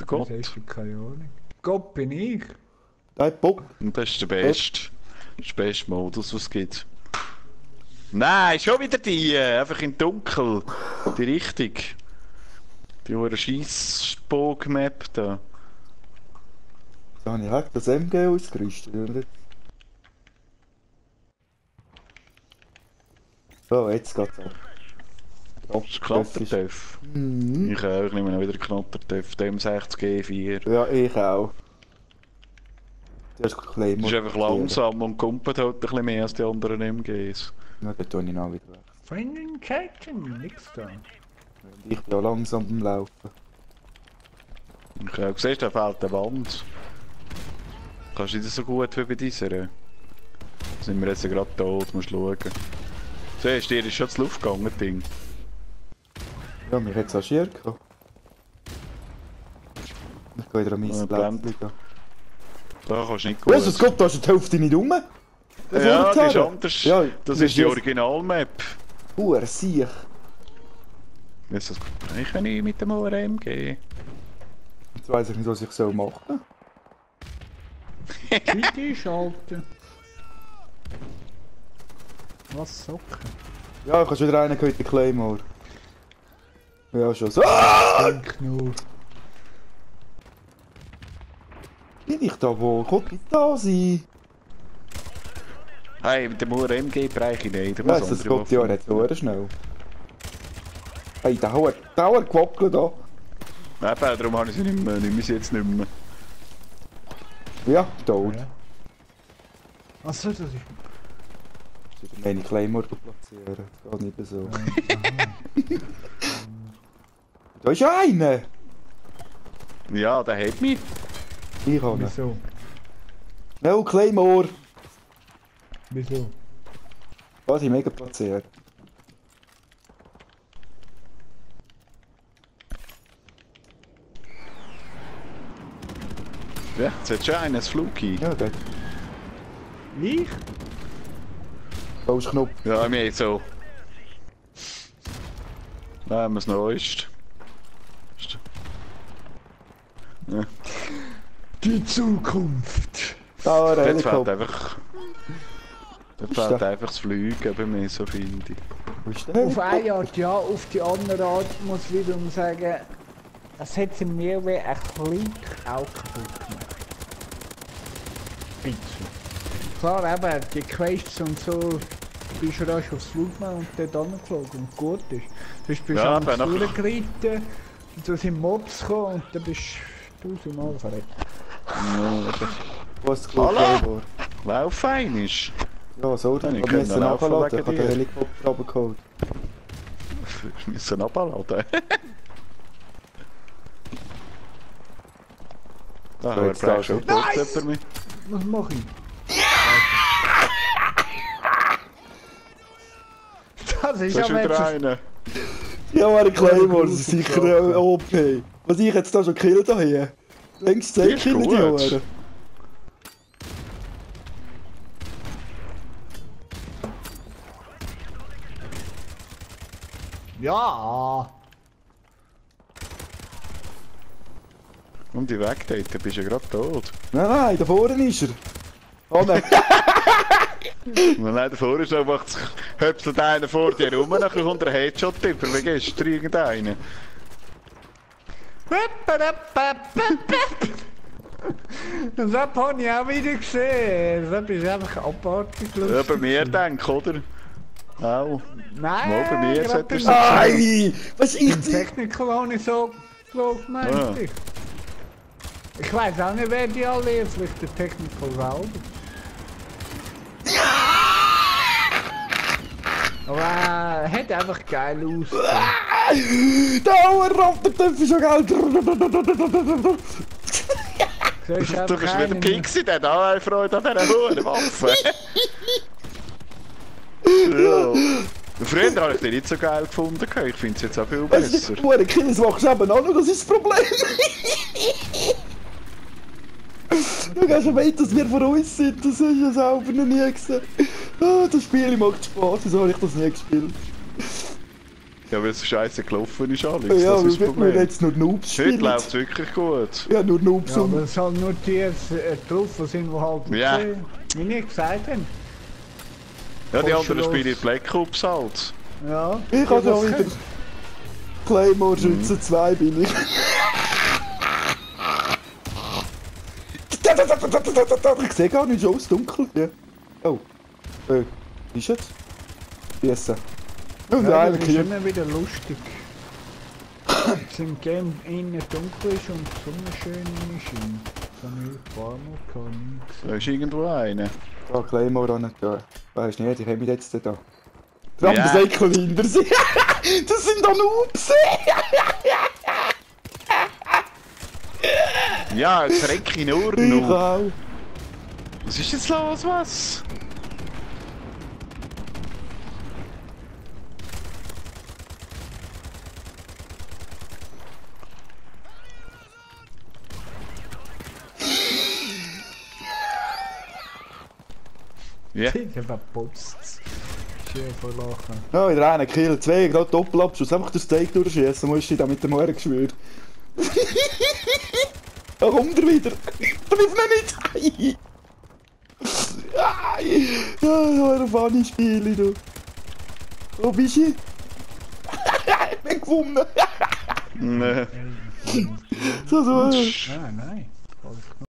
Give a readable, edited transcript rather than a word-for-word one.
Gott. Das ist keine Ahnung. Gott bin ich. Nein, Bock. Und das ist der beste. Das ist der beste Modus, was es gibt. Nein, schon wieder die. Einfach im Dunkel. Die Richtung. Die hohe Scheissbog-Map da. Da habe ich echt das MG ausgerüstet, oder? So, jetzt geht's ab. Das ist Knatterteff. Mhm. Ich auch, ich nehme noch wieder Knatterteff. DM60 G4. Ja, ich auch. Du hast klein. Das ist einfach langsam und kumpelt halt ein bisschen mehr als die anderen MGs. Ja, dann tue ich noch wieder weg. Freundin Kätchen, nix da. Ich bin ja langsam beim Laufen. Ich habe gesehen, da fehlt eine Wand. Kannst du nicht so gut wie bei dieser? Da sind wir jetzt gerade tot, musst schauen. Siehst du, dir ist schon zu Luft gegangen, Ding. Ja, mich hat es auch schier gehabt. Ich gehe wieder an mein Ja, Plätzchen. Da kannst du nicht gut. Jesus Gott, da ist die Hälfte nicht rum! Ja, das ist anders. Ja, das ist die Original-Map. Siech. Jetzt das ich kann nicht mit dem ORMG. Jetzt weiss ich nicht, was ich soll machen. Bitte schalten. Was Socken? Ja, ich habe schon wieder einen gehört, den Claymore. Ja, schon so. Ah! Denk nur. Bin ich da wohl? Kommt nicht da sein? Hey, mit dem ORMG bereich ich nicht. Ja, das geht ja nicht so schnell. Hey, der hat gewackelt da. Nein, darum habe ich sie nicht mehr. Nimm sie jetzt nicht mehr. Ja, tot. Ja. Achso, das ist... Ich will meine Claymore platzieren. Das geht nicht so. Da ist einer! Ja, der hat mich. Ich habe ihn. Wieso? No, Claymore! Wieso? Was ich mega platziert. Ja, jetzt hat schon einen ein Flugi. Ja, dort. Ich? Falsch Knopf. Ja, wir haben so. Nein, wir es noch ist. Ja. Die Zukunft! Da, der Jetzt fehlt Helikopter. einfach. Dort fehlt einfach das Fliegen bei mir, so finde ich. Wo ist der Auf Helikopter? eine Art ja, auf die andere Art muss ich wiederum sagen, es hat sie mir wie ein bisschen auch kaputt gemacht. Bisschen. Klar, eben, die Quests und so, bist du rasch aufs Flugmann und dort angeflogen und gut ist. Sonst bist du Ja, am aber nachher- durchgeritten und so sind Mobs gekommen und dann bist du tausendmal verreckt. Wo ist das Claymore? Hallo? Lauf einisch. Ja, so, Ja, dann ich ich kann müssen dann laufen nachladen. Ich wegen habe den dir. Helikopter runtergeholt. Wir müssen abladen. Da So, haben jetzt wir da schon schon. tot jemand mit. Was mache ich? Das ist Da ist aber wieder jetzt... einer. Ja, meine Claymore, das ist gute sicher Sache. OP. Was ich jetzt da schon killen da hier? Längst 10 Ist Killen die gut. Ohren. Ja! Und die weg dort, dann bist du ja gerade tot. Nein, da vorne ist er. Oh nein. Und dann davor ist einfach, hüpselt einer vor dir rum, dann kommt ein Headshot-Tipper, wie gestern irgendeiner. Das habe ich auch wieder gesehen. Das ist einfach abartig lustig. Ja, bei mir denk, oder? Auch. Nein, Mal bei mir gerade sollte es beim Nein! Was ich... Technical habe ich so gemeint. Ah. Ich weiß auch nicht, wer die alle ist. Vielleicht der Technical selber. Aber hat einfach geil ausgesehen. Der Auerrampf, der Töpf ist schon geil. Siehst Du einfach bist wieder einen- Pixie, der hat auch eine Freude an dieser hohen Waffe. Ja. Früher habe ich den nicht so geil gefunden, ich finde es jetzt auch viel besser. Du, Kills machst du eben auch noch, das ist das Problem. Du gehst schon weit, dass wir von uns sind, das hast du ja selber noch nie gesehen. Ah, das Spiel macht Spaß, wieso habe ich das nie gespielt? Ja, weil es scheiße gelaufen ist alles. Ja, das ist das wir Problem. jetzt nur Noobs Heute spielen. läuft es wirklich gut. Ja, nur Noobs Ja, aber und... es sind nur die jetzt drauf, die sind, die halt Ja. okay, wie nicht gesagt haben. Ja, die anderen Kostenlos. spielen Black Ops halt. Ja. Ich die, habe ja was wieder... können. Claymore Schütze 2 bin ich. Ich sehe gar nicht, schon es dunkel. Ja. Oh. Wie ist jetzt? Schiessen. Und Ja, einer das ist killt. immer wieder lustig. Wenn es im Game innen dunkel ist und die Sonne schön scheint. Kann ich fahren, kann ich Da ist irgendwo einer. Da, Claymore an da. Weißt du nicht, ich habe mich jetzt da. Der Ja. andere Säckel hinter sie. Das sind doch Noobs. Ja, jetzt reck ich nur Ich noch. auch. Was ist jetzt los, was? Ja, Digga, wer putzt? Schön vor Lachen. Ja, wieder einer Kill. 2, gerade Doppelabschuss. Einfach das Steak durchschießen, musst du da mit dem Morgen geschwört. Da kommt er wieder. Triff ihn nicht. Ja, so ein funny Spiel, du. Wo bist du? Ich bin gewonnen. nee. So. Ah, nein. Alles klar.